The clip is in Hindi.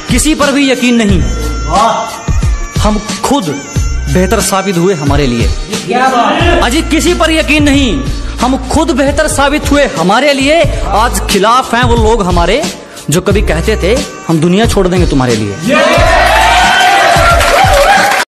किसी पर भी यकीन नहीं, हम खुद बेहतर साबित हुए हमारे लिए। अजी किसी पर यकीन नहीं, हम खुद बेहतर साबित हुए हमारे लिए। आज खिलाफ हैं वो लोग हमारे जो कभी कहते थे हम दुनिया छोड़ देंगे तुम्हारे लिए।